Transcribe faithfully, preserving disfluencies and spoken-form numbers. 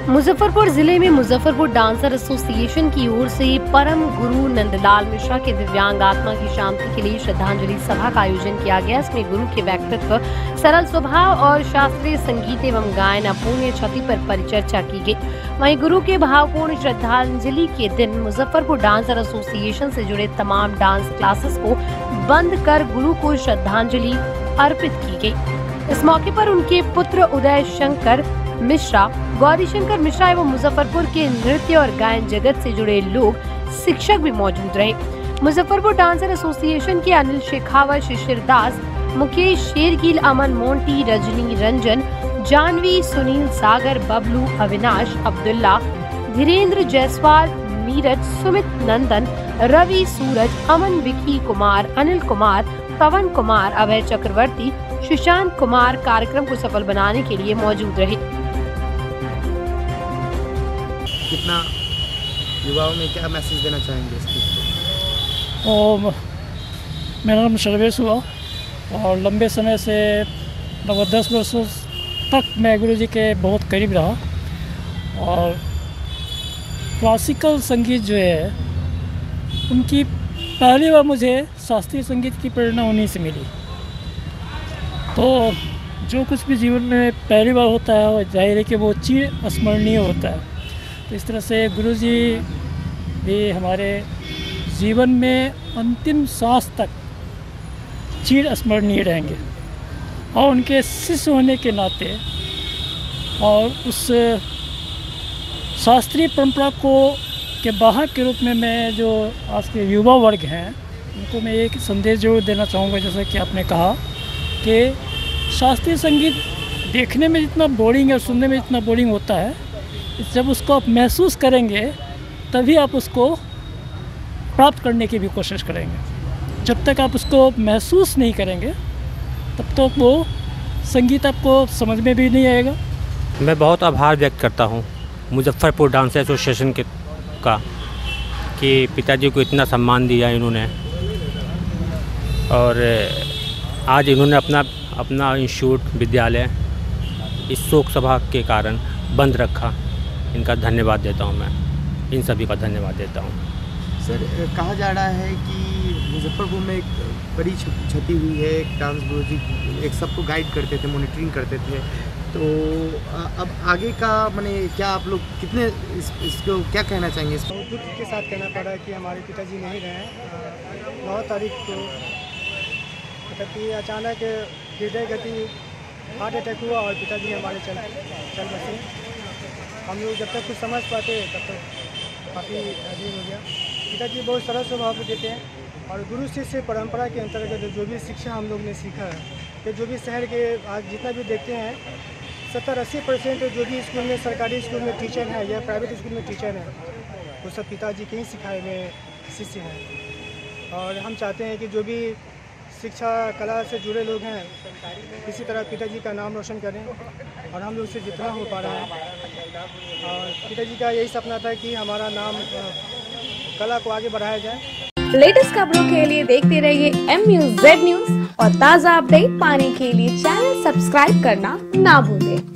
मुजफ्फरपुर जिले में Muzaffarpur dancer association की ओर से परम गुरु नंदलाल मिश्रा के दिव्यांग आत्मा की शांति के लिए श्रद्धांजलि सभा का आयोजन किया गया। इसमें गुरु के व्यक्तित्व, सरल स्वभाव और शास्त्रीय संगीत एवं गायन अपूर्णीय क्षति पर परिचर्चा की गई। वहीं गुरु के भावपूर्ण श्रद्धांजलि के दिन मुजफ्फरपुर डांसर एसोसिएशन से जुड़े तमाम डांस क्लासेस को बंद कर गुरु को श्रद्धांजलि अर्पित की गई। इस मौके पर उनके पुत्र उदय शंकर मिश्रा, गौरी शंकर मिश्रा एवं मुजफ्फरपुर के नृत्य और गायन जगत से जुड़े लोग, शिक्षक भी मौजूद रहे। मुजफ्फरपुर डांसर एसोसिएशन के अनिल शेखावत, शिशिर दास, मुकेश शेरगिल, अमन मोंटी, रजनी रंजन, जानवी, सुनील सागर, बबलू, अविनाश, अब्दुल्ला, धीरेन्द्र जायसवाल, मीरज, सुमित नंदन, रवि, सूरज, अमन, विकी कुमार, अनिल कुमार, पवन कुमार, अभय चक्रवर्ती, सुशांत कुमार कार्यक्रम को सफल बनाने के लिए मौजूद रहे। कितना युवाओं में क्या मैसेज देना चाहेंगे इस चीज़ को? और मेरा नाम सर्वेश हुआ और लंबे समय से लगभग दस वर्षों तक मैं गुरु जी के बहुत करीब रहा और क्लासिकल संगीत जो है उनकी पहली बार मुझे शास्त्रीय संगीत की प्रेरणा उन्हीं से मिली। तो जो कुछ भी जीवन में पहली बार होता है वो जाहिर है कि वो चिर स्मरणीय होता है। तो इस तरह से गुरु जी भी हमारे जीवन में अंतिम सांस तक चिर स्मरणीय रहेंगे और उनके शिष्य होने के नाते और उस शास्त्रीय परंपरा को के बाहर के रूप में मैं जो आज के युवा वर्ग हैं उनको मैं एक संदेश जरूर देना चाहूँगा। जैसा कि आपने कहा कि शास्त्रीय संगीत देखने में जितना बोरिंग है और सुनने में जितना बोरिंग होता है, जब उसको आप महसूस करेंगे तभी आप उसको प्राप्त करने की भी कोशिश करेंगे। जब तक आप उसको महसूस नहीं करेंगे तब तक तो वो संगीत आपको समझ में भी नहीं आएगा। मैं बहुत आभार व्यक्त करता हूँ मुजफ्फरपुर डांस एसोसिएशन के का कि पिताजी को इतना सम्मान दिया इन्होंने और आज इन्होंने अपना अपना इंस्टीट्यूट विद्यालय इस शोक सभा के कारण बंद रखा। इनका धन्यवाद देता हूं, मैं इन सभी का धन्यवाद देता हूं। सर, कहा जा रहा है कि मुजफ्फरपुर में एक बड़ी क्षति हुई है। एक डांस गुरु जी एक सबको गाइड करते थे, मॉनिटरिंग करते थे। तो अब आगे का माने क्या आप लोग कितने इस, इसको क्या कहना चाहेंगे? इसको दुख के साथ कहना पड़ रहा है कि हमारे पिताजी नहीं रहे। नौ तारीख को मतलब कि अचानक हृदय गति हार्ट अटैक हुआ और पिताजी हमारे चल चल बसे। हम लोग जब तक कुछ समझ पाते तब तक काफ़ी अजीब हो गया। पिताजी बहुत सरल स्वभाव के देते हैं और गुरु शिष्य परंपरा के अंतर्गत जो भी शिक्षा हम लोग ने सीखा है कि जो भी शहर के आज जितना भी देखते हैं सत्तर अस्सी परसेंट जो भी स्कूल में सरकारी स्कूल में टीचर हैं या प्राइवेट स्कूल में टीचर हैं वो सब पिताजी के ही सिखाए हुए शिष्य हैं। और हम चाहते हैं कि जो भी शिक्षा कला से जुड़े लोग हैं इसी तरह पिताजी का नाम रोशन करें और हम लोग से जितना हो पा रहा है। और पिताजी का यही सपना था कि हमारा नाम कला को आगे बढ़ाया जाए। लेटेस्ट खबरों के लिए देखते रहिए एम न्यूज़ जेड न्यूज़ और ताज़ा अपडेट पाने के लिए चैनल सब्सक्राइब करना ना भूलें।